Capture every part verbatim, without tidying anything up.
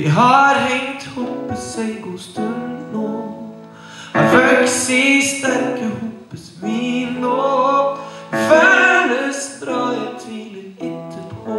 Vi har hengt hoppes en god stund nå, har vokst i sterke hoppes vi nå. Føles bra, jeg tviler etterpå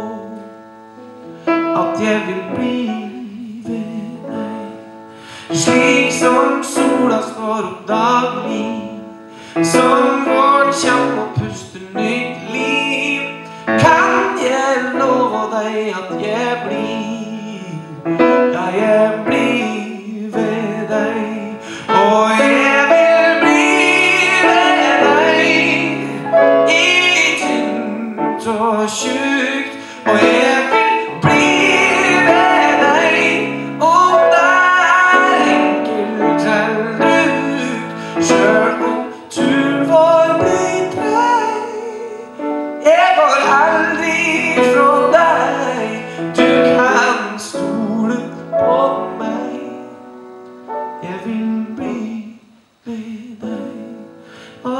at jeg vil bli ved deg. Slik som sola står opp daglig, som våren kommer og puster nytt liv, kan jeg love deg at jeg blir, ja, jeg blir ved deg. Og jeg vil bli ved deg i tynt og tjukt, og jeg vil bli ved deg om det er enkelt eller brukt, selv om turen vår blir treg. Jeg går aldri fra deg, du kan stole på meg. Jeg vil bli ved deg. Oh, oh,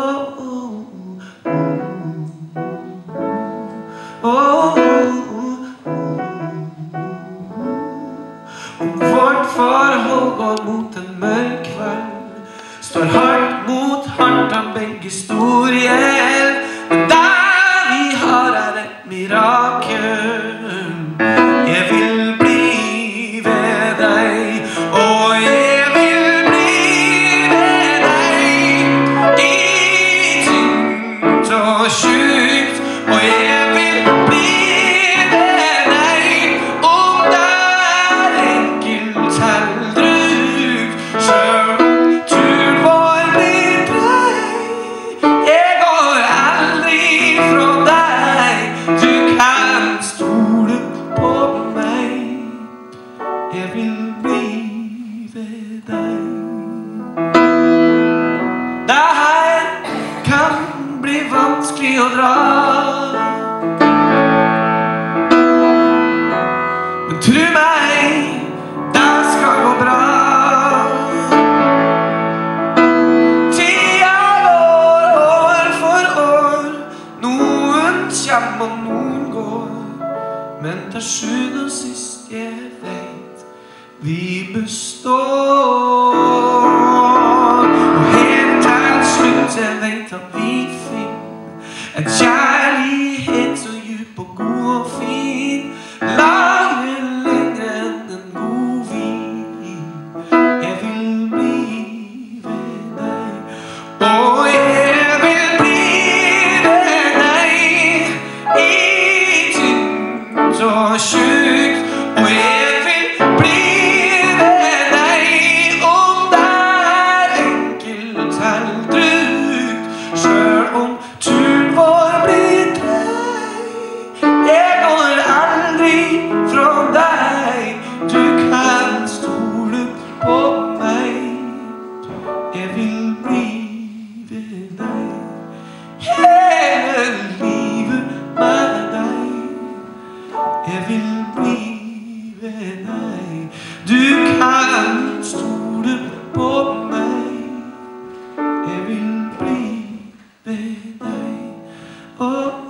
oh, oh, oh, oh. Om vårt forhold går mot en mørk kveld, står hardt mot hardt av begge stor gjeld, men der vi har er et mirakel. Jeg vil bli ved deg, og jeg vil bli ved deg i tynt og tjukt, og jeg vil bli ved deg om det er enkelt eller brukt, selv om turen vår blir treg. Jeg går aldri fra deg, du kan stole på meg. Jeg vil bli ved deg. Det her kan bli vanskelig å dra, men tro meg, det skal gå bra. Tida går år for år, noen kommer og noen går, men til sjuende og sist jeg vet vi består. Og helt til slutt jeg vet at vi finner en kjærlighet så djup og god og fin, lager lenger enn en god vin. Jeg vil bli ved deg, og jeg vil bli ved deg i tynt og tjukt, og jeg vil bli ved deg om det er enkelt eller brukt, selv om turen vår blir treg. Jeg går aldri fra deg, du kan stole på meg. Jeg vil bli ved deg hele livet med deg. Jeg vil bli ved deg, du kan stole på meg. Jeg vil bli ved deg. Oh,